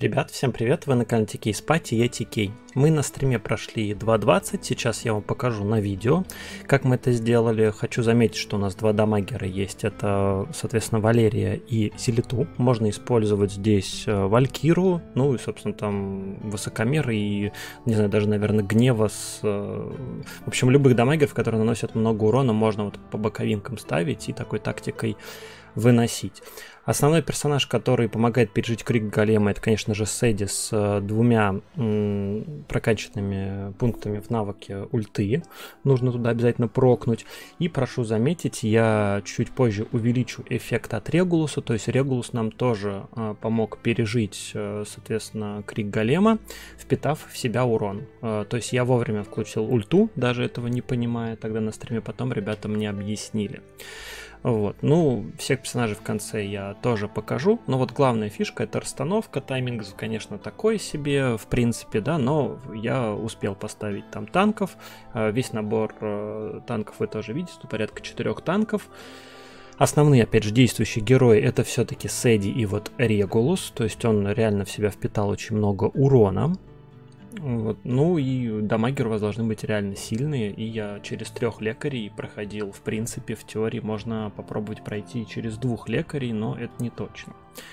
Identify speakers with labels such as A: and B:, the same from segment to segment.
A: Ребят, всем привет, вы на канале TK Spati, я TK. Мы на стриме прошли 2.20, сейчас я вам покажу на видео, как мы это сделали. Хочу заметить, что у нас два дамагера есть, это, соответственно, Валерия и Зелиту. Можно использовать здесь Валькиру, ну и, собственно, там Высокомер и, не знаю, даже, наверное, Гнева с... В общем, любых дамагеров, которые наносят много урона, можно вот по боковинкам ставить и такой тактикой выносить. Основной персонаж, который помогает пережить крик голема, это, конечно же, Сэдди с двумя прокачанными пунктами в навыке ульты. Нужно туда обязательно прокнуть. И прошу заметить, я чуть позже увеличу эффект от Регулуса. То есть Регулус нам тоже помог пережить, соответственно, крик голема, впитав в себя урон. То есть я вовремя включил ульту, даже этого не понимая. Тогда на стриме потом ребята мне объяснили. Вот. Ну, всех персонажей в конце я тоже покажу, но вот главная фишка — это расстановка. Тайминг, конечно, такой себе, в принципе, да, но я успел поставить там танков. Весь набор танков вы тоже видите, тут порядка 4 танков. Основные, опять же, действующие герои — это все-таки Сэдди и вот Регулус, то есть он реально в себя впитал очень много урона. Вот. Ну и дамагеры у вас должны быть реально сильные, и я через 3 лекарей проходил. В принципе, в теории можно попробовать пройти через 2 лекарей, но это не точно.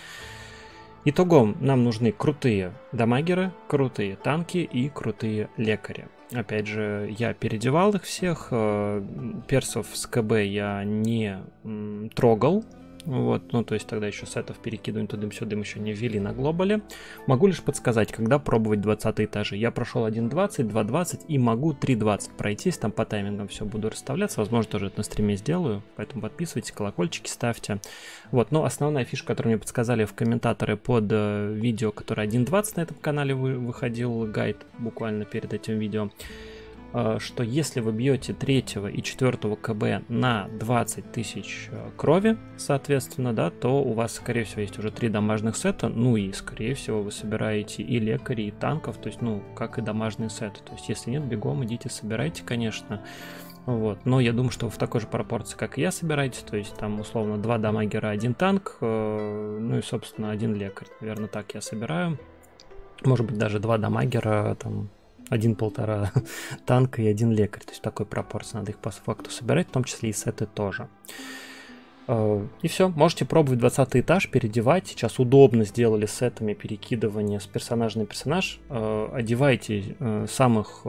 A: Итогом нам нужны крутые дамагеры, крутые танки и крутые лекари. Опять же, я переодевал их всех, персов с КБ я не трогал. Вот, ну то есть тогда еще сетов перекидываем тудым-сюдым еще не ввели на глобале. Могу лишь подсказать, когда пробовать 20 этажи. Я прошел 1.20, 2.20 и могу 3.20 пройтись, там по таймингам все буду расставляться. Возможно, тоже это на стриме сделаю, поэтому подписывайтесь, колокольчики ставьте. Вот, но основная фишка, которую мне подсказали в комментаторы под видео, которое 1.20 на этом канале выходил, гайд буквально перед этим видео, что если вы бьете 3 и 4 КБ на 20 тысяч крови, соответственно, да, то у вас, скорее всего, есть уже 3 дамажных сета, ну и, скорее всего, вы собираете и лекарей, и танков, то есть, ну, как и дамажные сеты. То есть, если нет, бегом идите, собирайте, конечно. Вот, но я думаю, что вы в такой же пропорции, как и я, собираете, то есть, там, условно, 2 дамагера, 1 танк, ну и, собственно, 1 лекарь. Наверное, так я собираю. Может быть, даже 2 дамагера, там... 1-1,5 танка и 1 лекарь. То есть в такой пропорции надо их по факту собирать, в том числе и сеты тоже. И все, можете пробовать 20 этаж, переодевать. Сейчас удобно сделали сетами перекидывание с персонажа на персонаж. Одевайте самых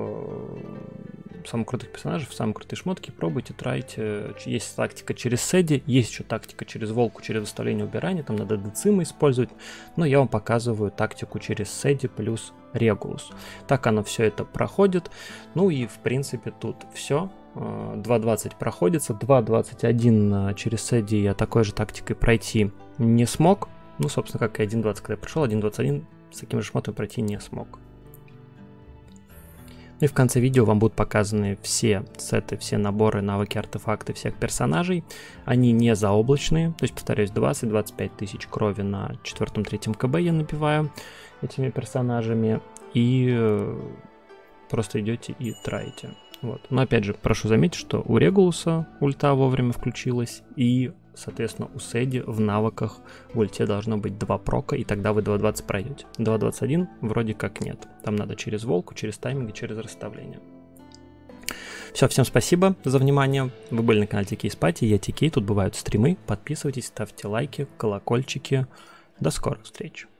A: крутых персонажей, самые крутые шмотки, пробуйте, трайте. Есть тактика через Сэдди, есть еще тактика через Волку, через выставление убирания, там надо децимы использовать, но я вам показываю тактику через Сэдди плюс Регулус. Так оно все это проходит. Ну и в принципе тут все. 2.20 проходится, 2.21 через Сэдди я такой же тактикой пройти не смог. Ну, собственно, как и 1.20, когда я пришел, 1.21 с таким же шмотом пройти не смог. И в конце видео вам будут показаны все сеты, все наборы, навыки, артефакты всех персонажей. Они не заоблачные, то есть, повторюсь, 20-25 тысяч крови на 4-3 КБ я набиваю этими персонажами. И просто идете и траете. Вот. Но опять же, прошу заметить, что у Регулуса ульта вовремя включилась, и, соответственно, у Сэдди в навыках в ульте должно быть 2 прока, и тогда вы 2.20 пройдете. 2.21 вроде как нет. Там надо через волку, через тайминг и через расставление. Все, всем спасибо за внимание. Вы были на канале TK Spati, я TK, тут бывают стримы. Подписывайтесь, ставьте лайки, колокольчики. До скорых встреч.